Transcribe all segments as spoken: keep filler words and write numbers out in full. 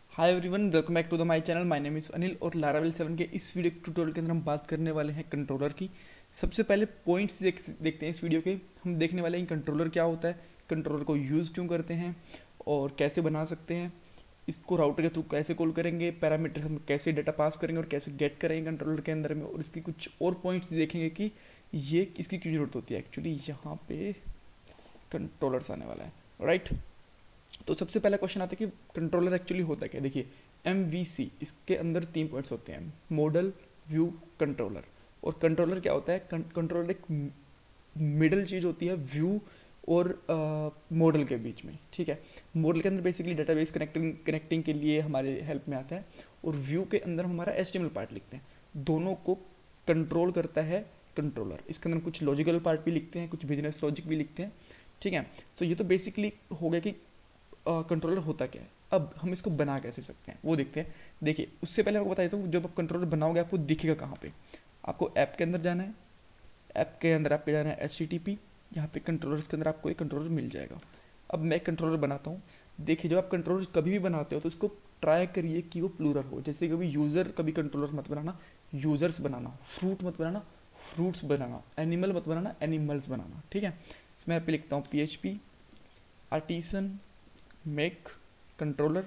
Hi everyone, welcome back to the my channel. My name is Anil और Laravel seven के इस video tutorial के अंदर हम बात करने वाले हैं कंट्रोलर की। सबसे पहले पॉइंट्स देख देखते हैं इस वीडियो के। हम देखने वाले हैं कंट्रोलर क्या होता है, कंट्रोलर को यूज़ क्यों करते हैं और कैसे बना सकते हैं, इसको राउटर के थ्रू कैसे कॉल करेंगे, पैरामीटर हम कैसे डेटा पास करेंगे और कैसे गेट करेंगे कंट्रोलर के अंदर में, और इसकी कुछ और पॉइंट्स देखेंगे कि ये इसकी क्यों जरूरत होती है। एक्चुअली यहाँ पे कंट्रोलर्स आने वाला है, राइट। तो सबसे पहला क्वेश्चन आता है कि कंट्रोलर एक्चुअली होता क्या। देखिए, एम वी सी, इसके अंदर तीन पॉइंट्स होते हैं, मॉडल, व्यू, कंट्रोलर। और कंट्रोलर क्या होता है, कंट्रोलर एक मिडल चीज़ होती है व्यू और मॉडल के बीच में, ठीक है। मॉडल के अंदर बेसिकली डेटाबेस कनेक्टिंग कनेक्टिंग के लिए हमारे हेल्प में आता है, और व्यू के अंदर हम हमारा H T M L part लिखते हैं। दोनों को कंट्रोल करता है कंट्रोलर। इसके अंदर कुछ लॉजिकल पार्ट भी लिखते हैं, कुछ बिजनेस लॉजिक भी लिखते हैं, ठीक है। तो ये तो बेसिकली हो गया कि कंट्रोलर uh, होता क्या है। अब हम इसको बना कैसे सकते हैं वो देखते हैं। देखिए, उससे पहले आपको बता देता हूँ, जब आप कंट्रोलर बनाओगे आपको दिखेगा कहाँ पे। आपको ऐप के अंदर जाना है, ऐप के अंदर आपके जाना है एच टी टी पी, यहाँ पे कंट्रोलर्स के अंदर आपको एक कंट्रोलर मिल जाएगा। अब मैं कंट्रोलर बनाता हूँ। देखिए, जब आप कंट्रोलर कभी भी बनाते हो तो उसको ट्राई करिए कि वो प्लूरल हो। जैसे कभी यूज़र, कभी कंट्रोलर मत बनाना, यूज़र्स बनाना। फ्रूट मत बनाना, फ्रूट्स बनाना। एनिमल मत बनाना, एनिमल्स बनाना, ठीक है। मैं यहाँ पे लिखता हूँ P H P artisan make controller,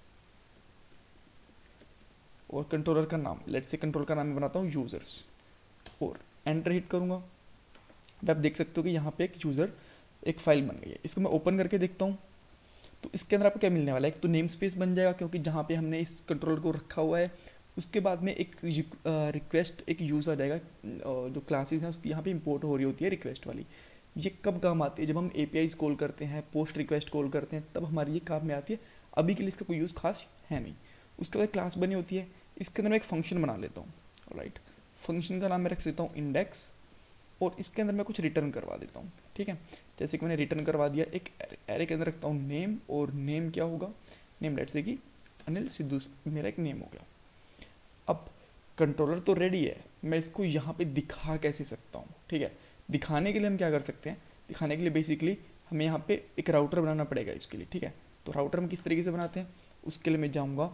और कंट्रोलर का नाम, लेट्स से कंट्रोलर का नाम मैं बनाता हूँ यूजर्स, और एंटर हिट करूंगा। अब आप देख सकते हो कि यहाँ पे एक यूजर एक फाइल बन गई है। इसको मैं ओपन करके देखता हूँ तो इसके अंदर आपको क्या मिलने वाला है। एक तो नेम स्पेस बन जाएगा, क्योंकि जहाँ पे हमने इस कंट्रोलर को रखा हुआ है। उसके बाद में एक रिक्वेस्ट, एक यूज आ जाएगा, जो क्लासेस हैं उसकी यहाँ पे इंपोर्ट हो रही होती है रिक्वेस्ट वाली। ये कब काम आती है, जब हम एपीआईज कॉल करते हैं, पोस्ट रिक्वेस्ट कॉल करते हैं, तब हमारी ये काम में आती है। अभी के लिए इसका कोई यूज़ खास है नहीं। उसके बाद क्लास बनी होती है, इसके अंदर मैं एक फंक्शन बना लेता हूँ, राइट। फंक्शन का नाम मैं रख देता हूँ इंडेक्स, और इसके अंदर मैं कुछ रिटर्न करवा देता हूँ, ठीक है। जैसे कि मैंने रिटर्न करवा दिया, एक एरे के अंदर रखता हूँ नेम, और नेम क्या होगा, नेम लेट्स से कि अनिल सिद्धू, मेरा एक नेम हो गया। अब कंट्रोलर तो रेडी है, मैं इसको यहाँ पे दिखा कैसे सकता हूँ, ठीक है। दिखाने के लिए हम क्या कर सकते हैं, दिखाने के लिए बेसिकली हमें यहाँ पे एक राउटर बनाना पड़ेगा इसके लिए, ठीक है। तो राउटर हम किस तरीके से बनाते हैं, उसके लिए मैं जाऊँगा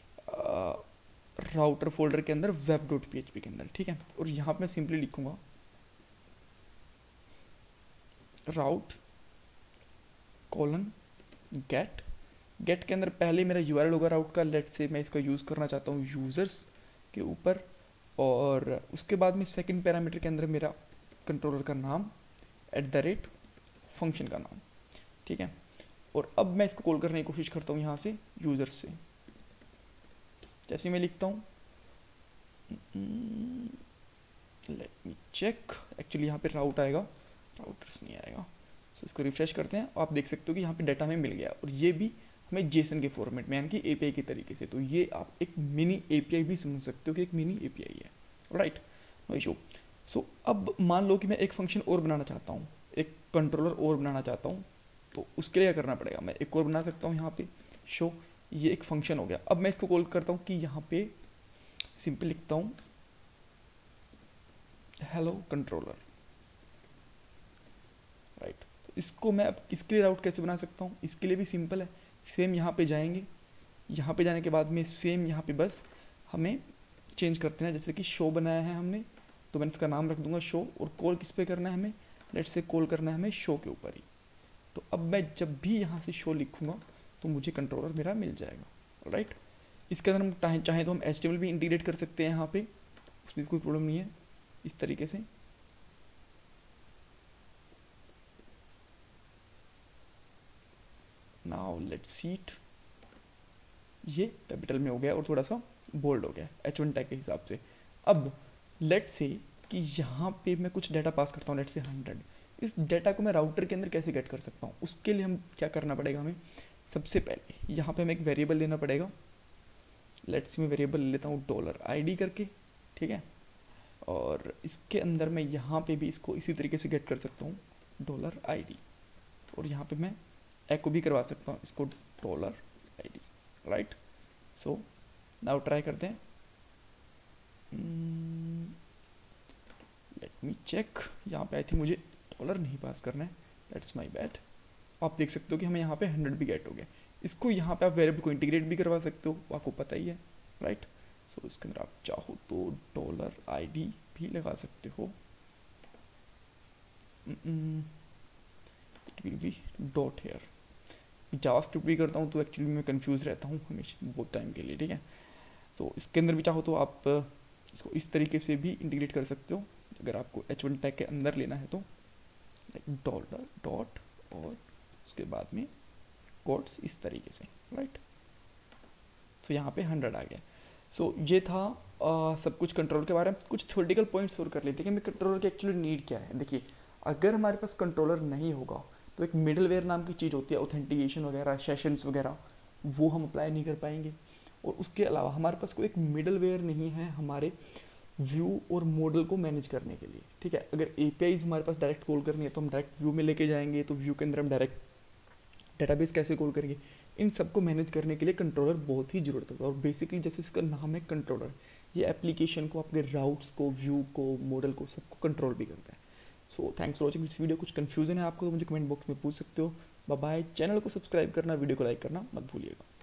राउटर फोल्डर के अंदर web dot P H P के अंदर, ठीक है। और यहाँ पे मैं सिंपली लिखूंगा राउट कॉलन गेट। गेट के अंदर पहले मेरा यू आर एल होगा राउट का, लेट से मैं इसका यूज़ करना चाहता हूँ यूज़र्स के ऊपर। और उसके बाद में सेकंड पैरामीटर के अंदर मेरा कंट्रोलर का नाम एट द रेट फंक्शन का नाम, ठीक है। और अब मैं इसको कॉल करने की कोशिश करता हूँ यहाँ से यूज़र्स से। जैसे मैं लिखता हूँ लेट मी चेक, एक्चुअली यहाँ पे राउट आएगा, राउटर्स नहीं आएगा। सो इसको रिफ्रेश करते हैं, आप देख सकते हो कि यहाँ पे डाटा में मिल गया, और ये भी हमें जेसन के फॉर्मेट में, यानी कि एपीआई के तरीके से। तो ये आप एक मिनी एपीआई भी समझ सकते हो कि एक मिनी एपीआई है, राइट, नो इशू। सो अब मान लो कि मैं एक फंक्शन और बनाना चाहता हूँ, एक कंट्रोलर और बनाना चाहता हूँ, तो उसके लिए क्या करना पड़ेगा, मैं एक और बना सकता हूँ यहाँ पे शो। ये एक फंक्शन हो गया। अब मैं इसको कॉल करता हूँ कि यहाँ पे सिंपल लिखता हूँ हेलो कंट्रोलर, राइट। तो इसको मैं अब इसके लिए राउट कैसे बना सकता हूँ, इसके लिए भी सिंपल है। सेम यहाँ पे जाएंगे, यहाँ पे जाने के बाद में सेम यहाँ पे बस हमें चेंज करते हैं। जैसे कि शो बनाया है हमने, तो मैं इसका नाम रख दूंगा शो, और कॉल किस पे करना है हमें, लेट से कॉल करना है हमें शो के ऊपर ही। तो अब मैं जब भी यहाँ से शो लिखूंगा तो मुझे कंट्रोलर मेरा मिल जाएगा, राइट। इसके अंदर हम चाहें चाहें तो हम एच टी एम एल भी इंटीग्रेट कर सकते हैं यहाँ पे, उसमें कोई प्रॉब्लम नहीं है। इस तरीके से नाउ लेट्स सी इट, ये कैपिटल में हो गया और थोड़ा सा बोल्ड हो गया एच वन टैग के हिसाब से। अब लेट्स से कि यहाँ पे मैं कुछ डाटा पास करता हूँ, लेट्स से हंड्रेड। इस डाटा को मैं राउटर के अंदर कैसे गेट कर सकता हूँ, उसके लिए हम क्या करना पड़ेगा, हमें सबसे पहले यहाँ पे हमें एक वेरिएबल लेना पड़ेगा। लेट्स से मैं वेरिएबल ले लेता हूँ डॉलर आई डी करके, ठीक है। और इसके अंदर मैं यहाँ पे भी इसको इसी तरीके से गेट कर सकता हूँ डॉलर आई डी, और यहाँ पे मैं एको भी करवा सकता हूँ इसको dollar I D, right. So now try करते हैं, लेट मी चेक। यहाँ पे आई थिंक मुझे डॉलर नहीं पास करना है, दैट्स माय बैड। आप देख सकते हो कि हमें यहाँ पे हंड्रेड भी गेट हो गया। इसको यहाँ पे आप वेरिएबल को इंटीग्रेट भी करवा सकते हो, आपको पता ही है, राइट। सो इसके अंदर आप चाहो तो डॉलर आई डी भी लगा सकते हो, it will be dot here. JavaScript भी करता हूँ तो एक्चुअली मैं कंफ्यूज रहता हूँ हमेशा बहुत टाइम के लिए, ठीक है। सो इसके अंदर भी चाहो तो आप इसको इस तरीके से भी इंटीग्रेट कर सकते हो, अगर आपको एच वन टैग के अंदर लेना है तो डॉलर डॉट और उसके बाद में कोड्स इस तरीके से, राइट। तो यहाँ पे हंड्रेड आ गया। सो so, ये था आ, सब कुछ कंट्रोल के बारे में। कुछ थ्योरेटिकल पॉइंट्स और कर लेते हैं कि कंट्रोलर की एक्चुअली नीड क्या है। देखिए, अगर हमारे पास कंट्रोलर नहीं होगा तो एक मिडलवेयर नाम की चीज़ होती है, ऑथेंटिकेशन वगैरह, सेशंस वगैरह, वो हम अप्लाई नहीं कर पाएंगे। और उसके अलावा हमारे पास कोई एक मिडलवेयर नहीं है हमारे व्यू और मॉडल को मैनेज करने के लिए, ठीक है। अगर एपीआईज हमारे पास डायरेक्ट कॉल करनी है तो हम डायरेक्ट व्यू में लेके जाएंगे, तो व्यू के अंदर हम डायरेक्ट डेटाबेस कैसे कॉल करेंगे, इन सबको मैनेज करने के लिए कंट्रोलर बहुत ही ज़रूरत होता है। और बेसिकली जैसे इसका नाम है कंट्रोलर, ये एप्लीकेशन को, आपके राउट्स को, व्यू को, मॉडल को, सबको कंट्रोल भी करता है। So thanks for watching this video. कुछ कन्फ्यूजन है आपको तो मुझे कमेंट बॉक्स में पूछ सकते हो। Bye bye. चैनल को सब्सक्राइब करना, वीडियो को लाइक करना मत भूलिएगा।